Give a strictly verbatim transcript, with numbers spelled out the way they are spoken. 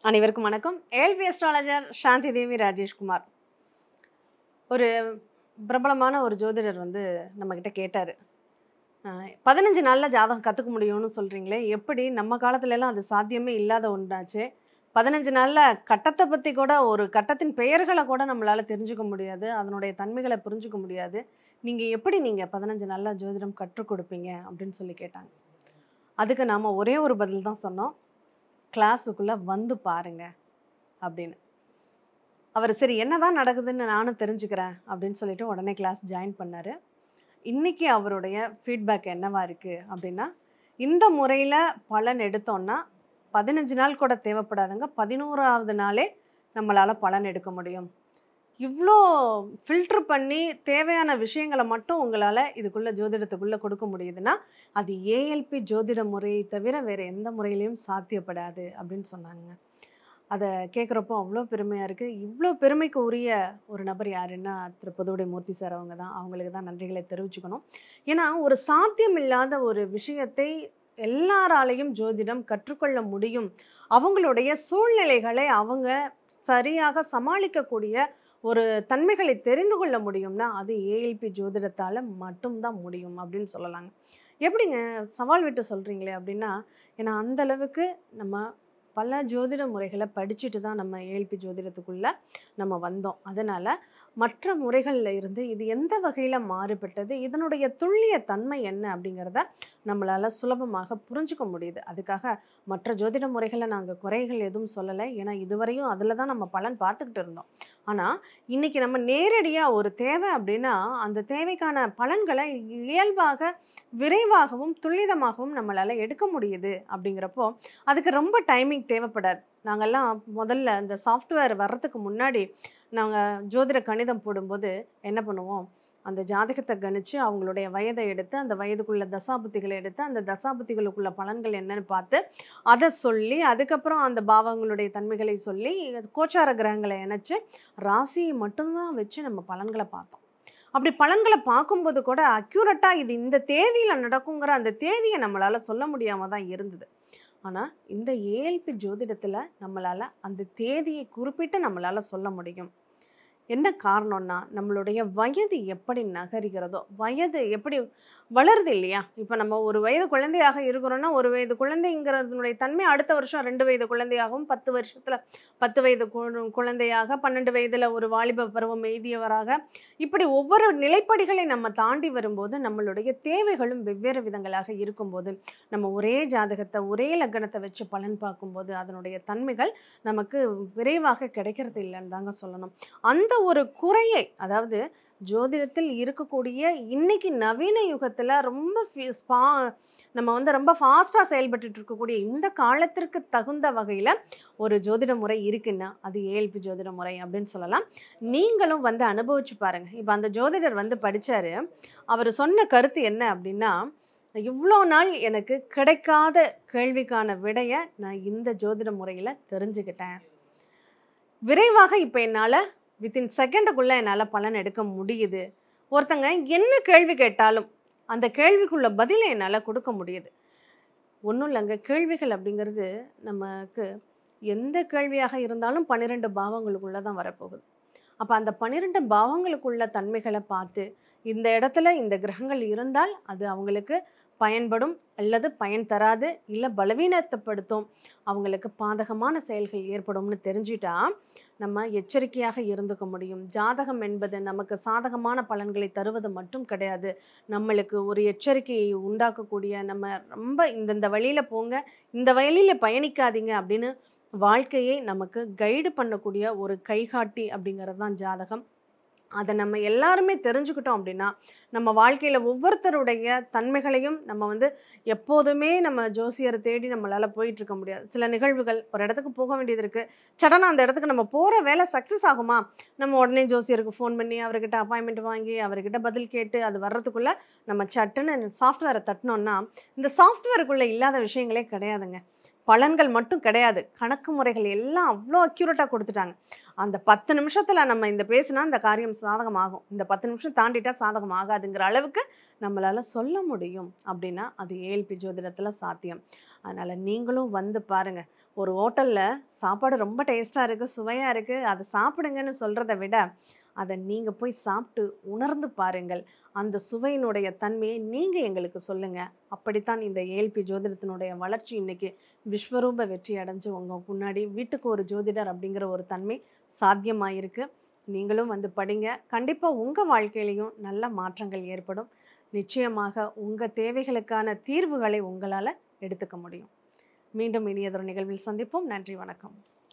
அனைவருக்கும் வணக்கம். ALP astrologer Shanthi Devi Rajeshkumar. ஒரு பிரபலமான ஒரு ஜோதிடர் வந்து நம்மக்கிட்ட கேட்டாரு. அ பதினைந்து நாள்ல ஜாதகம் கத்துக்க முடியும்னு சொல்றீங்களே, எப்படி நம்ம காலத்துலலாம் அது சாத்தியமே இல்லாத ஒன்றாச்சே. பதினைந்து நாள்ல கட்டத்த பத்தி கூட ஒரு கட்டத்தின் பெயர்கள கூட நம்மளால தெரிஞ்சுக்க முடியாது. அதனுடைய தன்மைகள புரிஞ்சுக்க முடியாது. நீங்க எப்படி நீங்க பதினைந்து நாள்ல ஜோதிடம் கற்றுக் கொடுப்பீங்க? அப்படின்னு சொல்லி கேட்டாங்க. அதுக்கு நாம ஒரே ஒரு பதில் தான் சொன்னோம். கிளாஸுக்குள்ள வந்து பாருங்க அப்படின்னு. அவர் சரி என்னதான் நடக்குதுன்னு நானும் தெரிஞ்சுக்கிறேன் அப்படின்னு சொல்லிட்டு உடனே கிளாஸ் ஜாயின் பண்ணாரு. இன்னைக்கு அவருடைய ஃபீட்பேக் என்னவா இருக்கு அப்படின்னா, இந்த முறையில பலன் எடுத்தோம்னா பதினைந்து நாள் கூட தேவைப்படாதுங்க. பதினொன்றாவது நாளே நம்மளால பலன் எடுக்க முடியும். இவ்ளோ ஃபில்டர் பண்ணி தேவையான விஷயங்கள மட்டும் உங்களால இதுக்குள்ள ஜோதிடத்துக்குள்ள கொடுக்க முடியுதுன்னா, அது ஏஎல்பி ஜோதிட முறையை தவிர வேற எந்த முறையிலயும் சாத்தியப்படாது அப்படின்னு சொன்னாங்க. அத கேட்குறப்போ அவ்ளோ பெருமையா இருக்கு. இவ்ளோ பெருமைக்கு உரிய ஒரு நபர் யாருன்னா, திரு புதுவுடை மூர்த்தி சார் அவங்க தான். அவங்களுக்கு தான் நன்றிகளை தெரிவிச்சுக்கணும். ஏன்னா, ஒரு சாத்தியம் இல்லாத ஒரு விஷயத்தை எல்லாராலயும் ஜோதிடம் கற்றுக்கொள்ள முடியும். அவங்களுடைய சூழ்நிலைகளை அவங்க சரியாக சமாளிக்கக்கூடிய ஒரு தன்மைகளை தெரிந்து கொள்ள முடியும்னா, அது ஏஎல்பி ஜோதிடத்தால மட்டும் தான் முடியும் அப்படின்னு சொல்லலாங்க. எப்படிங்க சவால் விட்டு சொல்றீங்களே அப்படின்னா, ஏன்னா அந்த அளவுக்கு நம்ம பல ஜோதிட முறைகள படிச்சுட்டு தான் நம்ம ஏஎல்பி ஜோதிடத்துக்குள்ள நம்ம வந்தோம். அதனால மற்ற முறைகள்ல இருந்து இது எந்த வகையில மாறுபட்டது? இதனுடைய துல்லிய தன்மை என்ன? அப்படிங்கிறத நம்மளால சுலபமாக புரிஞ்சுக்க முடியுது. அதுக்காக மற்ற ஜோதிட முறைகள நாங்க குறைகள் எதுவும் சொல்லல. ஏன்னா இதுவரையும் அதுல தான் நம்ம பலன் பார்த்துக்கிட்டு இருந்தோம். ஆனா, இன்னைக்கு நம்ம நேரடியா ஒரு தேவை அப்படின்னா, அந்த தேவைக்கான பலன்கள இயல்பாக, விரைவாகவும், துல்லிதமாகவும் நம்மளால எடுக்க முடியுது அப்படிங்கிறப்போ, அதுக்கு ரொம்ப டைமிங் தேவைப்படாது. நாங்கல்லாம் முதல்ல இந்த சாஃப்ட்வேர் வர்றதுக்கு முன்னாடி, நாங்க ஜோதிட கணிதம் போடும்போது என்ன பண்ணுவோம், அந்த ஜாதகத்த கணிச்சு, அவங்களுடைய வயத எடுத்து, அந்த வயதுக்குள்ள தசாபுத்திகள எடுத்து, அந்த தசாபுத்திகளுக்குள்ள பலன்கள் என்னன்னு பார்த்து, அத சொல்லி, அதுக்கப்புறம் அந்த பாவங்களுடைய தன்மைகளை சொல்லி, கோச்சார கிரகங்கள இணைச்சு, ராசியை மட்டும் தான் வச்சு நம்ம பலன்கள பார்த்தோம். அப்படி பலன்கள பார்க்கும்போது கூட அக்யூரேட்டா இது இந்த தேதியில நடக்குங்கிற அந்த தேதிய நம்மளால சொல்ல முடியாம தான் இருந்தது. ஆனா, இந்த ஏஎல்பி ஜோதிடத்துல நம்மளால அந்த தேதியை குறிப்பிட்டு நம்மளால சொல்ல முடியும். என்ன காரணம்னா, நம்மளுடைய வயது எப்படி நகருகிறதோ, வயது எப்படி வளருது இல்லையா? இப்ப நம்ம ஒரு வயது குழந்தையாக இருக்கிறோம்னா, ஒரு வயது குழந்தைங்கிறதனுடைய தன்மை அடுத்த வருஷம் இரண்டு வயது குழந்தையாகவும், பத்து வருஷத்துல பத்து வயது கு குழந்தையாக, பன்னிரண்டு வயதுல ஒரு வாலிப பருவம் எய்தியவராக, இப்படி ஒவ்வொரு நிலைப்படிகளை நம்ம தாண்டி வரும்போது, நம்மளுடைய தேவைகளும் வெவ்வேறு விதங்களாக இருக்கும்போது, நம்ம ஒரே ஜாதகத்த, ஒரே லக்னத்த வச்சு பலன் பார்க்கும்போது, அதனுடைய தன்மைகள் நமக்கு விரைவாக கிடைக்கிறது இல்லன்னு தாங்க சொல்லணும். அந்த ஒரு குறையை அதாவது ஜோதிடத்தில் இருக்கக்கூடிய இன்னைக்கு நவீன யுகத்துல ரொம்ப ஃபி- ஸ்பா நம்ம வந்து ரொம்ப ஃபாஸ்டா செயல்பட்டுட்டு இருக்கக்கூடிய இந்த காலத்திற்கு தகுந்த வகையில ஒரு ஜோதிட முறை இருக்குன்னா அது ஏஎல்பி ஜோதிட முறை அப்படின்னு சொல்லலாம். நீங்களும் வந்து அனுபவிச்சு பாருங்க. இப்ப அந்த ஜோதிடர் வந்து படிச்சாரு. அவர் சொன்ன கருத்து என்ன அப்படின்னா, இவ்வளோ நாள் எனக்கு கிடைக்காத கேள்விக்கான விடைய நான் இந்த ஜோதிட முறையில தெரிஞ்சுக்கிட்டேன். விரைவாக இப்ப என்னால வித்தின் செகண்டுக்குள்ள என்னால பலன் எடுக்க முடியுது. ஒருத்தங்க என்ன கேள்வி கேட்டாலும், அந்த கேள்விக்குள்ள பதில என்னால குடுக்க முடியுது. ஒண்ணும் இல்லங்க. கேள்விகள் அப்படிங்கிறது நமக்கு எந்த கேள்வியாக இருந்தாலும் பன்னிரண்டு பாவங்களுக்குள்ள தான் வரப்போகுது. அப்ப அந்த பன்னிரண்டு பாவங்களுக்குள்ள தன்மைகள பார்த்து, இந்த இடத்துல இந்த கிரகங்கள் இருந்தால் அது அவங்களுக்கு பயன்படும், அல்லது பயன் தராது, இல்ல பலவீனத்தைப்படுத்தும், அவங்களுக்கு பாதகமான செயல்கள் ஏற்படும்னு தெரிஞ்சுட்டா, நம்ம எச்சரிக்கையாக இருந்துக்க முடியும். ஜாதகம் என்பது நமக்கு சாதகமான பலன்களை தருவது மட்டும் கிடையாது. நம்மளுக்கு ஒரு எச்சரிக்கையை உண்டாக்கக்கூடிய, நம்ம ரொம்ப இந்தந்த வழியில போங்க, இந்த வழியில பயணிக்காதீங்க அப்படின்னு வாழ்க்கையை நமக்கு கைடு பண்ணக்கூடிய ஒரு கைகாட்டி அப்படிங்கிறது தான் ஜாதகம். அத நம்ம எல்லாருமே தெரிஞ்சுக்கிட்டோம் அப்படின்னா, நம்ம வாழ்க்கையில ஒவ்வொருத்தருடைய தன்மைகளையும் நம்ம வந்து எப்போதுமே நம்ம ஜோசியர தேடி நம்மளால போயிட்டு இருக்க முடியாது. சில நிகழ்வுகள் ஒரு இடத்துக்கு போக வேண்டியது இருக்கு. சடனா அந்த இடத்துக்கு நம்ம போற வேலை சக்சஸ் ஆகுமா? நம்ம உடனே ஜோசியருக்கு ஃபோன் பண்ணி, அவர்கிட்ட அப்பாயின்ட்மென்ட் வாங்கி, அவர்கிட்ட பதில் கேட்டு, அது வர்றதுக்குள்ள நம்ம சட்டுன்னு சாஃப்ட்வேர தட்டுனோம்னா, இந்த சாஃப்ட்வேருக்குள்ள இல்லாத விஷயங்களே கிடையாதுங்க. பலன்கள் மட்டும் கிடையாது, கணக்கு முறைகள் எல்லாம் அவ்வளோ அக்யூரேட்டாக கொடுத்துட்டாங்க. அந்த பத்து நிமிஷத்தில் நம்ம இந்த பேசினா இந்த காரியம் சாதகமாகும், இந்த பத்து நிமிஷம் தாண்டிட்டா சாதகம் ஆகாதுங்கிற அளவுக்கு நம்மளால் சொல்ல முடியும் அப்படின்னா அது ஏஎல்பி ஜோதிடத்தில் சாத்தியம். அதனால் நீங்களும் வந்து பாருங்கள். ஒரு ஹோட்டலில் சாப்பாடு ரொம்ப டேஸ்ட்டாக இருக்குது, சுவையாக இருக்குது, அதை சாப்பிடுங்கன்னு சொல்கிறத விட அதை நீங்கள் போய் சாப்பிட்டு உணர்ந்து பாருங்கள். அந்த சுவையினுடைய தன்மையை நீங்கள் எங்களுக்கு சொல்லுங்கள். அப்படித்தான் இந்த ஏஎல்பி ஜோதிடத்தினுடைய வளர்ச்சி இன்றைக்கி விஸ்வரூப வெற்றி அடைஞ்சு உங்கள் முன்னாடி வீட்டுக்கு ஒரு ஜோதிடர் அப்படிங்கிற ஒரு தன்மை சாத்தியமாயிருக்கு. நீங்களும் வந்து படிங்க. கண்டிப்பாக உங்கள் வாழ்க்கையிலையும் நல்ல மாற்றங்கள் ஏற்படும். நிச்சயமாக உங்கள் தேவைகளுக்கான தீர்வுகளை உங்களால் எடுத்துக்க முடியும். மீண்டும் இனியதொரு நிகழ்வில் சந்திப்போம். நன்றி, வணக்கம்.